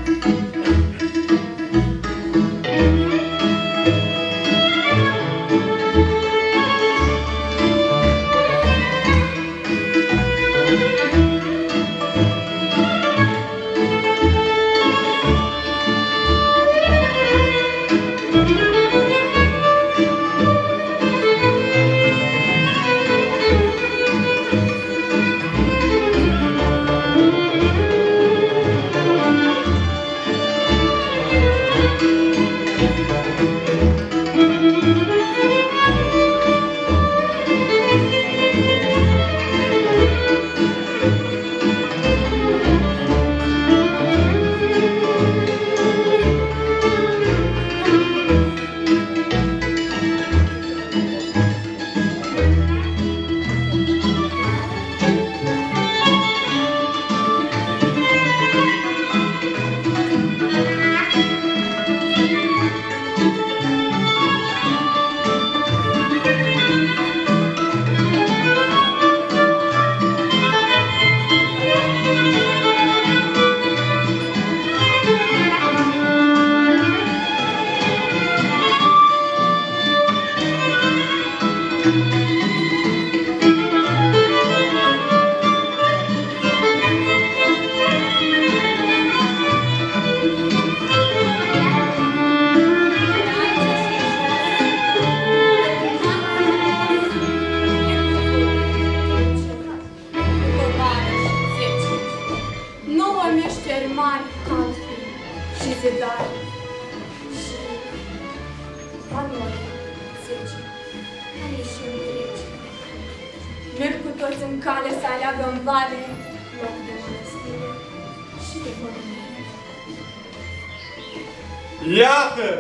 Iată!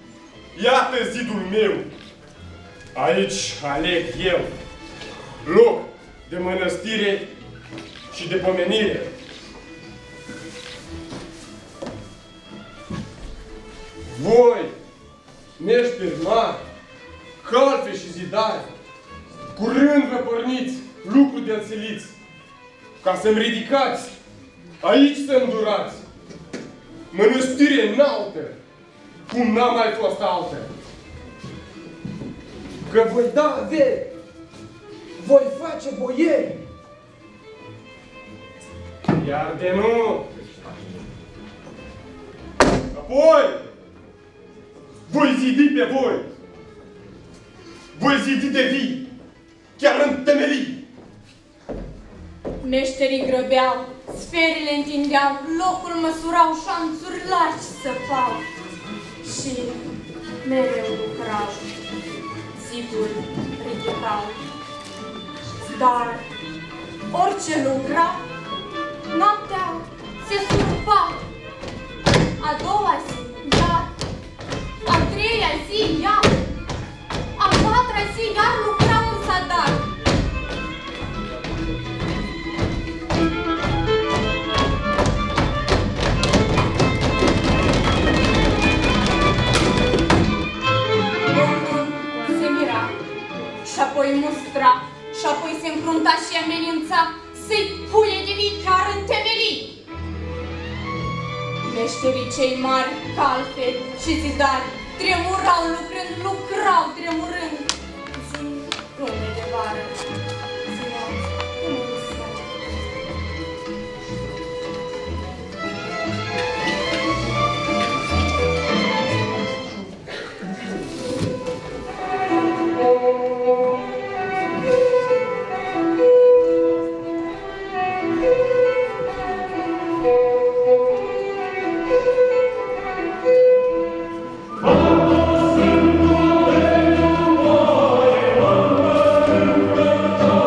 Iată zidul meu! Aici aleg eu loc de mănăstire și de pomenire. Voi, meșteri mari, calfe și zidari, curând vă porniți lucru de înțeliți, ca să-mi ridicați, aici să-mi durați, mănăstire înaltă, cum n-a mai fost altă. Că voi da avere, voi face boieri, iar de nu, apoi, voi zidi pe voi, voi zidi de vii, chiar în temelii. Meșterii grăbeau, sferile întindeau, locul măsurau, șanțuri largi săpau și mereu lucrau, zidul ridicau. Dar orice lucra, noaptea se surpa. A doua zi, iar, a treia zi, iar, a patra zi, iar lucrau în zadar. Și apoi mustra, și apoi se încrunta și amenința să-i puie de vii chiar în temelii. Meșterii cei mari, calfe și zidari, tremurau lucrând, lucrau tremurând. Zi lună de vară, zi noapte, până în seară. Oh,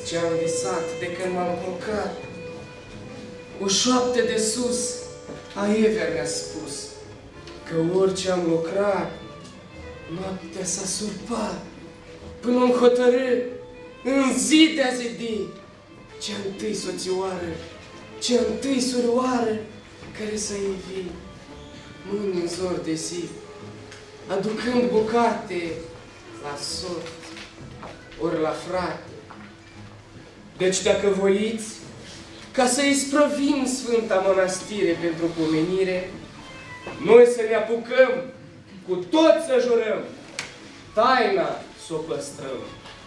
ce-am visat de când m-am culcat. O șoaptă de sus a Evea mi-a spus că orice am lucrat, noaptea s-a surpat până am hotărât în zi de a zidi cea întâi soțioară, cea întâi surioară care să ivi mâini în zor de zi, aducând bucate la sort ori la frate. Deci dacă voiți, ca să isprăvim Sfânta Mănăstire pentru pomenire, noi să ne apucăm, cu toți să jurăm, taina s-o păstrăm.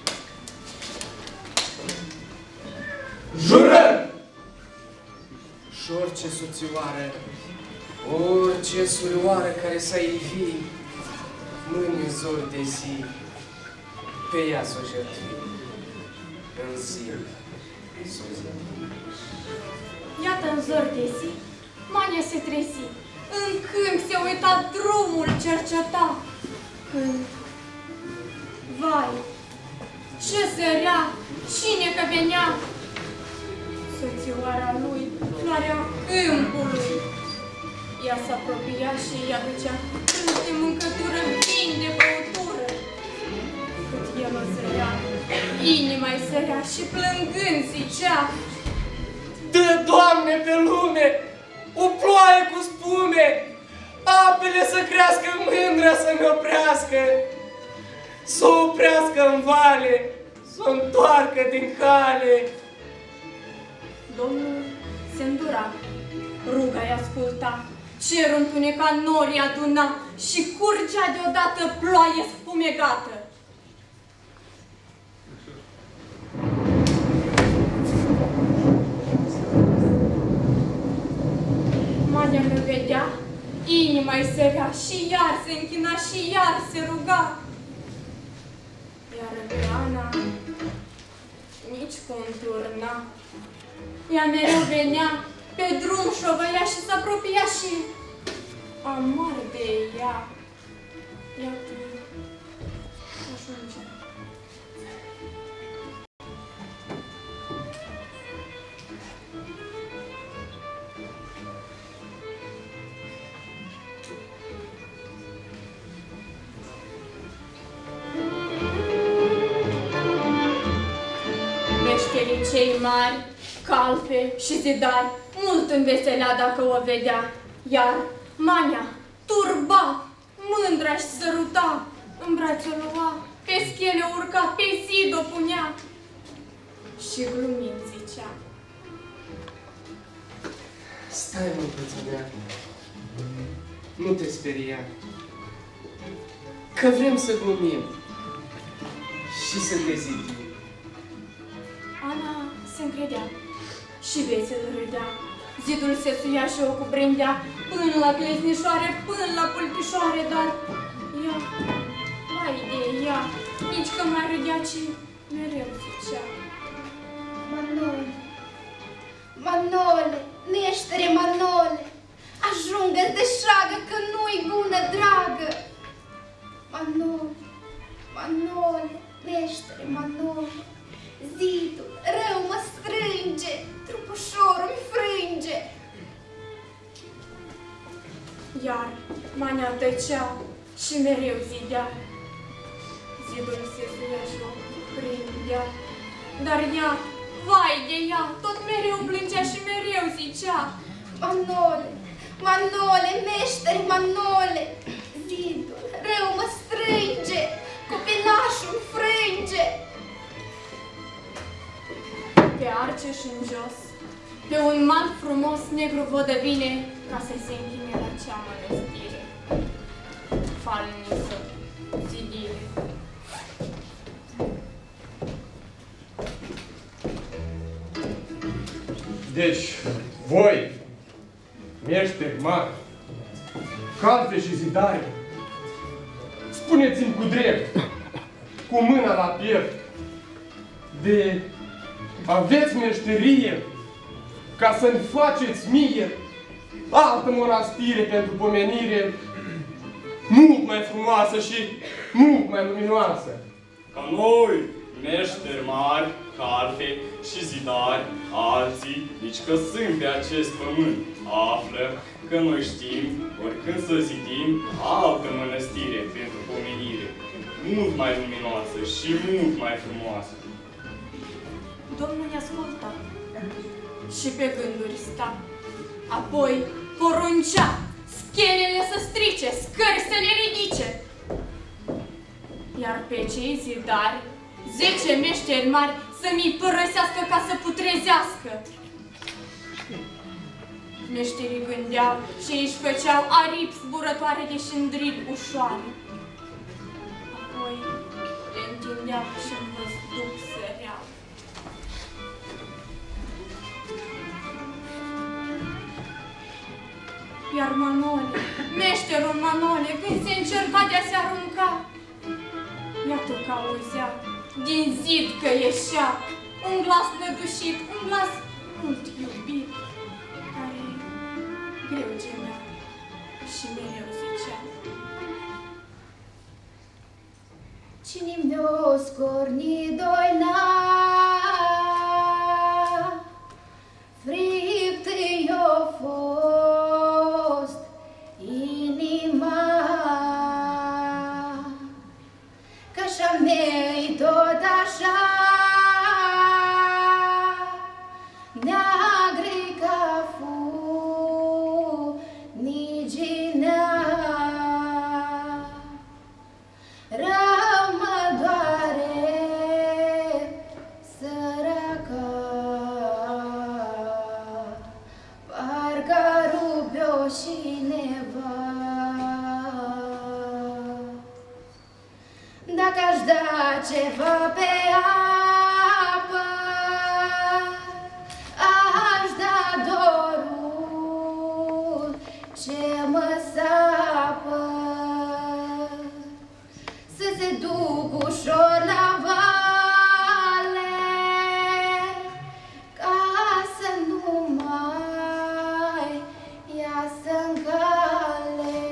Jurăm! Și orice soțioară, orice surioară care să ivi mâini în zor de zi, pe ea s-o jertvi, în zi s-o zi. Iată în zor de zi, Mania se trezi, în câmp se uita drumul cerceta, când, vai, ce zărea, cine că venea, soțioara lui, floarea câmpului. Ea s-apropia și îi aducea cânt de mâncătură, vin de băutură. Cât el o zărea, inima-i sărea și plângând zicea: Dă, Doamne, pe lume o ploaie cu spume, apele să crească, mândra să ne oprească, să o oprească în vale, să o întoarcă din cale. Domnul se îndura, ruga-i asculta, cerul întunecat norii aduna și curgea deodată ploaie spumegată. Mania nu vedea, inima-i sărea și iar se închina și iar se ruga. Iar Adriana nici conturna. Ea mereu venea pe drum șovăia și s-apropia și amar de ea. Iată, ajunge. Meșterii cei mari, calfe și zidari, mult înveselea dacă o vedea, iar Mania turba, mândra-și săruta, în brațe o lua, pe schele urca, pe zid o punea și glumind zicea: Stai, mântăță mea, nu te speria, că vrem să glumim și să te zidim. Ana se încredea și vesel râdea. Zidul se suia și o cuprindea până la cleznișoare, până la pulpișoare, dar ea, vai de ea, nici că mai râdea, ci mereu zicea: Manole, Manole, neștere Manole, ajungă-ți de șagă că nu-i bună, dragă. Manole, Manole, neștere Manole, zidul rău mă strânge, trupușorul-mi frânge. Iar Mania tăcea și mereu zidea. Zidul se suia și o prindea, dar ea, vai de ea, tot mereu plângea și mereu zicea: Manole, Manole, meștere Manole, zidul rău mă strânge, copilașul-mi frânge. Pe arce și în jos, pe un mal frumos negru vodă vine ca să se închine la cea mănăstire. Falnisă zidire. Deci, voi, meșteri mari, calfe și zidari, spuneți-mi cu drept, cu mâna la piept, de aveți meșterie ca să-mi faceți mie altă mănăstire pentru pomenire mult mai frumoasă și mult mai luminoasă. Ca noi, meșteri mari, calfe și zidari, alții, nici că sunt pe acest pământ, află că noi știm, oricând să zidim, altă mănăstire pentru pomenire, mult mai luminoasă și mult mai frumoasă. Domnul ne ascultă și pe gânduri sta. Apoi poruncea schelele să strice, scări să le ridice. Iar pe cei zidari, 10 meșteri mari să mi-i părăsească ca să putrezească. Meșterii gândeau și își făceau aripi zburătoare de șindrili ușoare. Apoi le întindeau și-n văzduh săreau. Iar Manole, meșterul Manole, când se încerca de a se arunca, iată că auzea din zid că ieșea un glas nădușit, un glas mult iubit, care greu gemea și mereu zicea: Cine-mi de-o scorni doina, friptă-i-o fost inima, că-și-a mei tot așa, neagră-i ca funiginea. Rău mă doare săraca, parcă rupe-o cineva. Dacă-aș da ceva pe apă, aș da dorul ce mă sapă, să se duc ușor la vale, ca să nu mai iasă-n cale,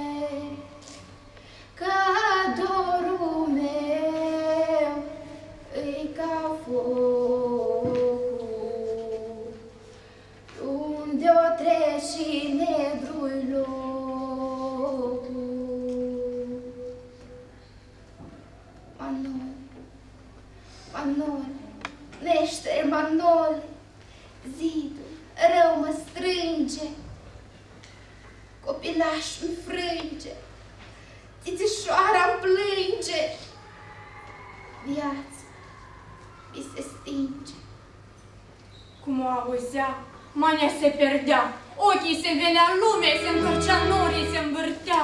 că dorul meu îi ca focul, unde-o treci și negru-i locul. Manole, Manole, meștere Manole, zidul rău mă strânge, copilașul-mi frânge, țițișoara-mi plânge, viața mi se stinge. Cum o auzea, Mania se perdea, ochii se venea lumea, se întorcea norii, se învârtea.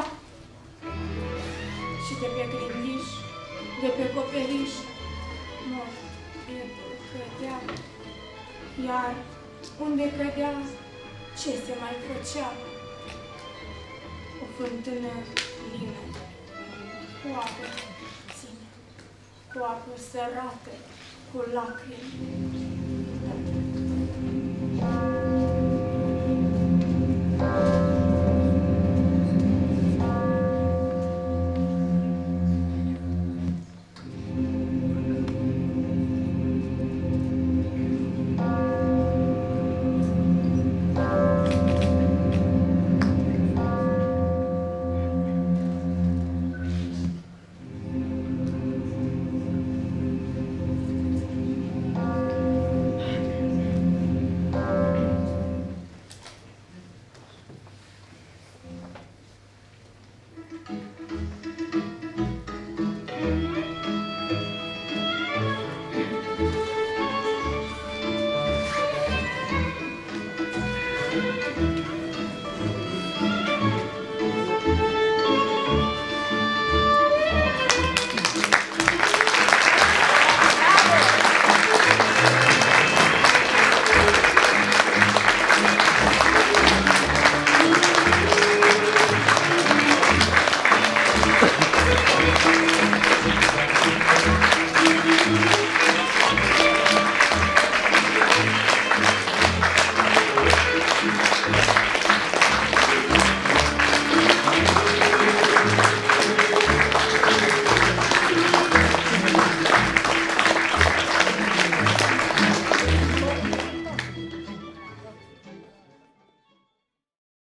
Și de pe grindiș, de pe coperiș, mort, bietul cădea. Iar unde cădea, ce se mai făcea? O fântână lină, cu apă puțină, cu apă sărată, cu lacrimi.